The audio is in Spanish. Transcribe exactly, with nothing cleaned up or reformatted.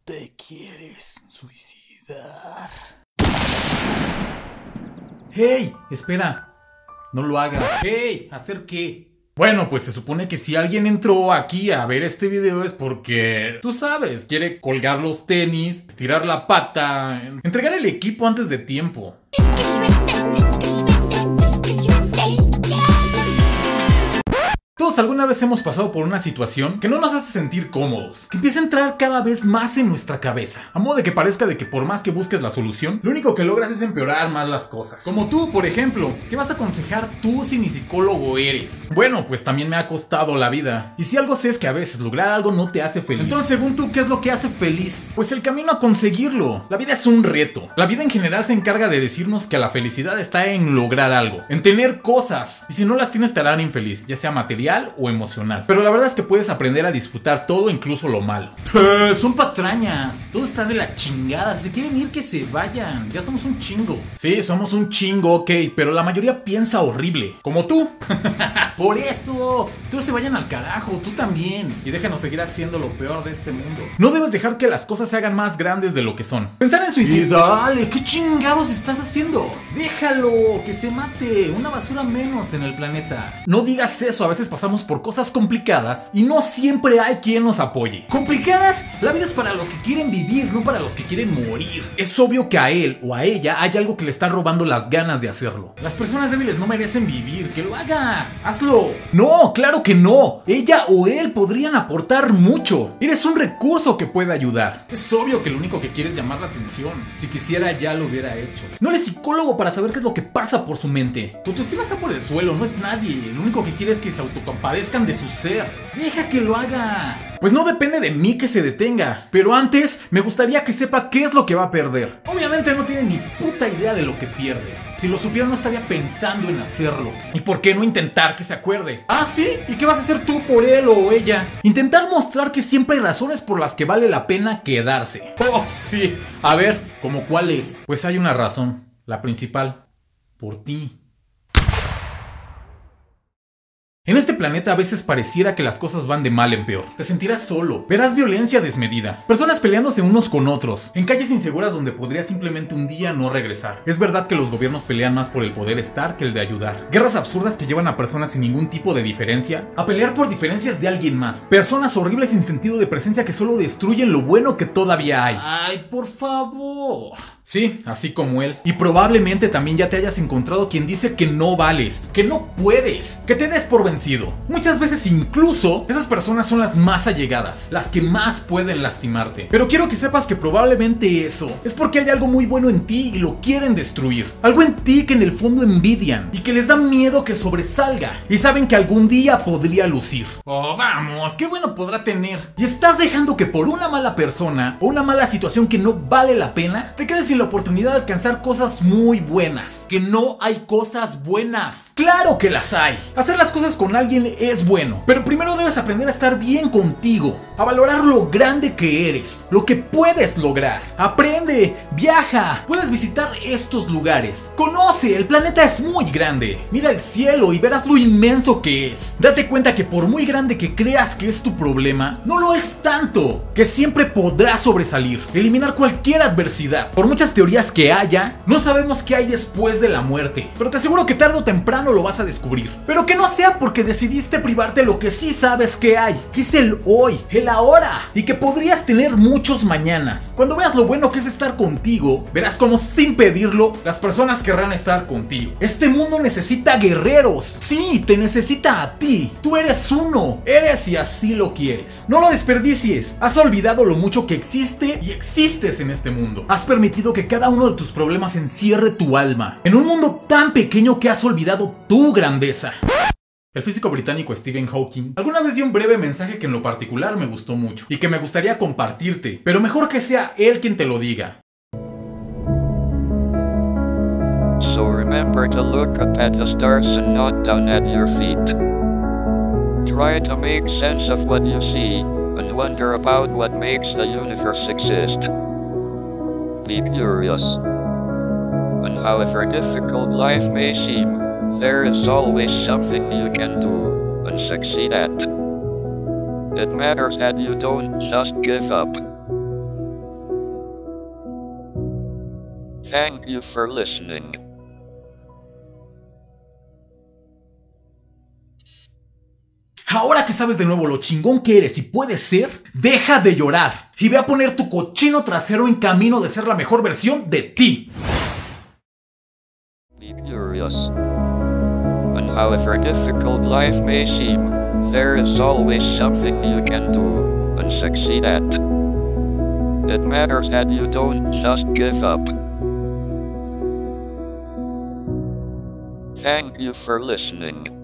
¿Te quieres suicidar? ¡Hey! Espera. No lo hagas. ¡Hey! ¿Hacer qué? Bueno, pues se supone que si alguien entró aquí a ver este video es porque, tú sabes, quiere colgar los tenis, estirar la pata, entregar el equipo antes de tiempo. Todos alguna vez hemos pasado por una situación que no nos hace sentir cómodos, que empieza a entrar cada vez más en nuestra cabeza, a modo de que parezca de que por más que busques la solución, lo único que logras es empeorar más las cosas. Como tú, por ejemplo, ¿qué vas a aconsejar tú si ni psicólogo eres? Bueno, pues también me ha costado la vida, y si algo sé es que a veces lograr algo no te hace feliz. Entonces, según tú, ¿qué es lo que hace feliz? Pues el camino a conseguirlo. La vida es un reto. La vida en general se encarga de decirnos que la felicidad está en lograr algo, en tener cosas, y si no las tienes te harán infeliz, ya sea material o emocional. Pero la verdad es que puedes aprender a disfrutar todo, incluso lo malo. Eh, son patrañas. Todo está de la chingada. Si se quieren ir, que se vayan. Ya somos un chingo. Sí, somos un chingo, ok, pero la mayoría piensa horrible. Como tú. Por esto. Todos se vayan al carajo, tú también. Y déjanos seguir haciendo lo peor de este mundo. No debes dejar que las cosas se hagan más grandes de lo que son. Pensar en suicidio. Dale, ¿qué chingados estás haciendo? Déjalo, que se mate. Una basura menos en el planeta. No digas eso, a veces pasamos por cosas complicadas y no siempre hay quien nos apoye. ¿Complicadas? La vida es para los que quieren vivir, no para los que quieren morir. Es obvio que a él o a ella hay algo que le está robando las ganas de hacerlo. Las personas débiles no merecen vivir, que lo haga. Hazlo. No, claro que no. Ella o él podrían aportar mucho. Eres un recurso que puede ayudar. Es obvio que lo único que quiere es llamar la atención. Si quisiera ya lo hubiera hecho. No eres psicólogo para saber qué es lo que pasa por su mente. Tu autoestima está por el suelo, no es nadie. Lo único que quiere es que se autocompadezcan de su ser. Deja que lo haga. Pues no depende de mí que se detenga, pero antes me gustaría que sepa qué es lo que va a perder. Obviamente no tiene ni puta idea de lo que pierde. Si lo supiera no estaría pensando en hacerlo. ¿Y por qué no intentar que se acuerde? ¿Ah, sí? ¿Y qué vas a hacer tú por él o ella? Intentar mostrar que siempre hay razones por las que vale la pena quedarse. Oh, sí. A ver, ¿cómo cuál es? Pues hay una razón. La principal. Por ti. En este planeta a veces pareciera que las cosas van de mal en peor. Te sentirás solo, verás violencia desmedida, personas peleándose unos con otros, en calles inseguras donde podrías simplemente un día no regresar. Es verdad que los gobiernos pelean más por el poder estar que el de ayudar. Guerras absurdas que llevan a personas sin ningún tipo de diferencia a pelear por diferencias de alguien más. Personas horribles sin sentido de presencia que solo destruyen lo bueno que todavía hay. Ay, por favor. Sí, así como él. Y probablemente también ya te hayas encontrado quien dice que no vales, que no puedes, que te des por vencido. Muchas veces incluso esas personas son las más allegadas, las que más pueden lastimarte. Pero quiero que sepas que probablemente eso es porque hay algo muy bueno en ti y lo quieren destruir. Algo en ti que en el fondo envidian y que les da miedo que sobresalga. Y saben que algún día podría lucir. Oh, vamos, qué bueno podrá tener. Y estás dejando que por una mala persona o una mala situación que no vale la pena, te quedes sin la oportunidad de alcanzar cosas muy buenas. Que no hay cosas buenas. ¡Claro que las hay! Hacer las cosas con alguien es bueno, pero primero debes aprender a estar bien contigo, a valorar lo grande que eres, lo que puedes lograr. Aprende, viaja, puedes visitar estos lugares. Conoce, el planeta es muy grande. Mira el cielo y verás lo inmenso que es. Date cuenta que por muy grande que creas que es tu problema, no lo es tanto, que siempre podrás sobresalir, eliminar cualquier adversidad. Por muchas teorías que haya, no sabemos qué hay después de la muerte, pero te aseguro que tarde o temprano lo vas a descubrir. Pero que no sea porque decidiste privarte lo que sí sabes que hay, que es el hoy, el ahora, y que podrías tener muchos mañanas. Cuando veas lo bueno que es estar contigo, verás como sin pedirlo, las personas querrán estar contigo. Este mundo necesita guerreros. Sí, te necesita a ti. Tú eres uno, eres y así lo quieres. No lo desperdicies. Has olvidado lo mucho que existe y existes en este mundo. Has permitido que cada uno de tus problemas encierre tu alma, en un mundo tan pequeño que has olvidado tu grandeza. El físico británico Stephen Hawking alguna vez dio un breve mensaje que en lo particular me gustó mucho y que me gustaría compartirte, pero mejor que sea él quien te lo diga. So remember to look up at the stars and not down at your feet. Try to make sense of what you see and wonder about what makes the universe exist. Be curious. And however difficult life may seem, there is always something you can do and succeed at. It matters that you don't just give up. Thank you for listening. Ahora que sabes de nuevo lo chingón que eres y puedes ser, deja de llorar y ve a poner tu cochino trasero en camino de ser la mejor versión de ti. Be curious. And however difficult life may seem, there is always something you can do and succeed at. It matters that you don't just give up. Thank you for listening.